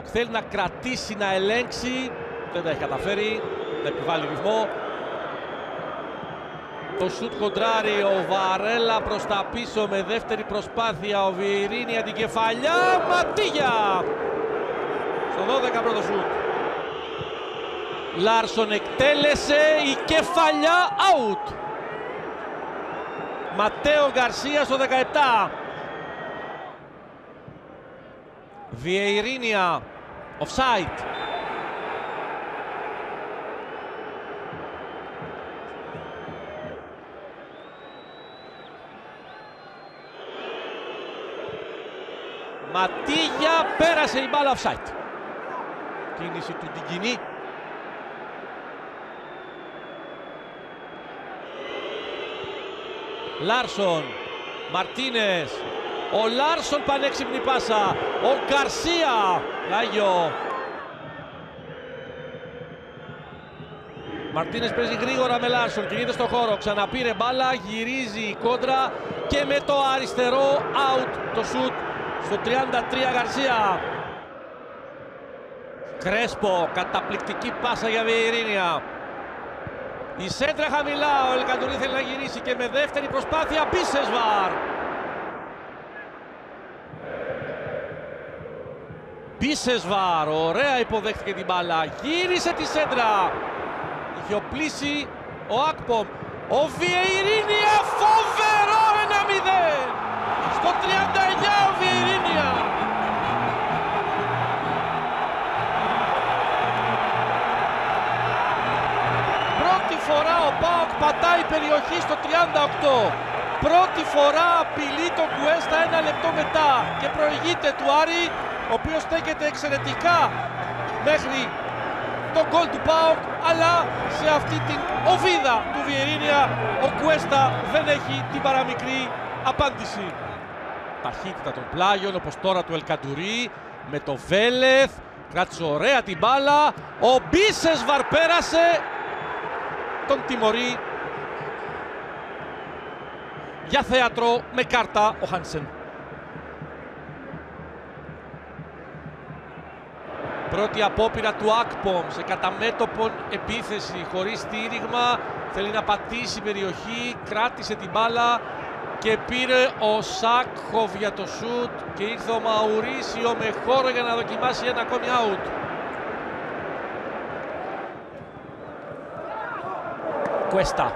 ΠΑΟΚ θέλει να κρατήσει, να ελέγξει. Δεν τα έχει καταφέρει, να επιβάλλει ρυθμό. Το σουτ κοντράρει ο Βαρέλα προς τα πίσω με δεύτερη προσπάθεια. Ο Βιερίνια την κεφαλιά. Ματίγια! Στο 12 πρώτο σουτ. Λάρσον εκτέλεσε, η κεφαλιά out. Ματέο Γκαρσία στο 17. Βιερίνια, offside. Ματίγια, πέρασε η μπάλα, offside. Κίνηση του Ντιγκινή. Λάρσον, Μαρτίνες, ο Λάρσον πανέξυπνη πάσα, ο Γκαρσία, Λάγιο. Μαρτίνες παίζει γρήγορα με Λάρσον, κινείται στο χώρο, ξαναπήρε μπάλα, γυρίζει η κόντρα και με το αριστερό out το σουτ στο 33 Γκαρσία. Κρέσπο, καταπληκτική πάσα για Βιερίνια. Η σέντρα χαμηλά, ο Ελκαντουρί θέλει να γυρίσει και με δεύτερη προσπάθεια Μπίσεσβαρ. Μπίσεσβαρ, ωραία υποδέχτηκε την μπάλα, γύρισε τη σέντρα. Είχε οπλίσει ο Ακπομ. Ο Βιερίνια, φοβερό 1-0. Στο 39 ο Βιερίνια. Πρώτη φορά ο ΠΑΟΚ πατάει περιοχή στο 38. Πρώτη φορά απειλεί τον Κουέστα 1 λεπτό μετά και προηγείται του Άρη, ο οποίος στέκεται εξαιρετικά μέχρι το γκολ του ΠΑΟΚ, αλλά σε αυτή την οβίδα του Βιερίνια ο Κουέστα δεν έχει την παραμικρή απάντηση. Ταχύτητα των πλάγιων, όπως τώρα του Ελκαντουρί με το Βέλεθ, κράτησε ωραία την μπάλα, ο Μπίσεσβαρ πέρασε, τον τιμωρεί για θέατρο με κάρτα ο Χάνσεν. Πρώτη απόπειρα του Ακπομ σε καταμέτωπον επίθεση χωρίς στήριγμα, θέλει να πατήσει περιοχή, κράτησε την μπάλα και πήρε ο Σάκχοβ για το σουτ και ήρθε ο Μαουρίσιο με χώρο για να δοκιμάσει ένα ακόμη out. Κουέστα.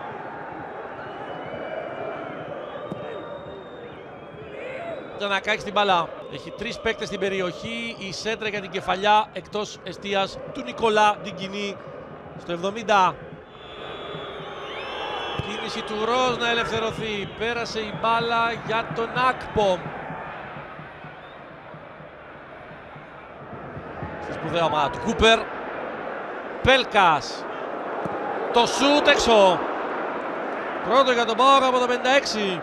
Τζανακάκης την μπάλα. Έχει τρεις παίκτες στην περιοχή. Η σέντρα για την κεφαλιά εκτός εστίας του Νικολά Ντιγκινή στο 70. Κίνηση του Ροζ να ελευθερωθεί. Πέρασε η μπάλα για τον Ακπομ. Στη σπουδαία ομάδα του Κούπερ. Πέλκας. Το σούτ έξω. Πρώτο για τον ΠΑΟΚ από το 56.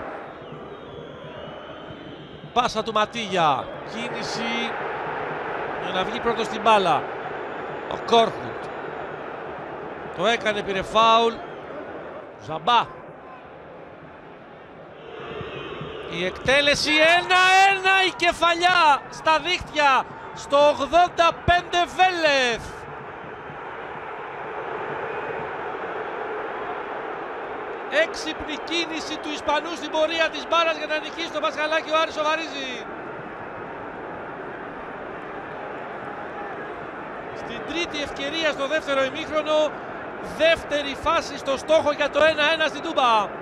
Πάσα του Ματίγια. Κίνηση για να βγει πρώτο στην μπάλα. Ο Κόρχουτ. Το έκανε, πήρε φάουλ. Ζαμπά. Η εκτέλεση 1-1, η κεφαλιά στα δίχτυα στο 85 Βέλεθ. Έξυπνη κίνηση του Ισπανού στην πορεία της μπάλας για να νικήσει το Πασχαλάκι, ο Άρης σοβαρίζει. Στην τρίτη ευκαιρία στο δεύτερο ημίχρονο, δεύτερη φάση στο στόχο για το 1-1 στην Τούμπα.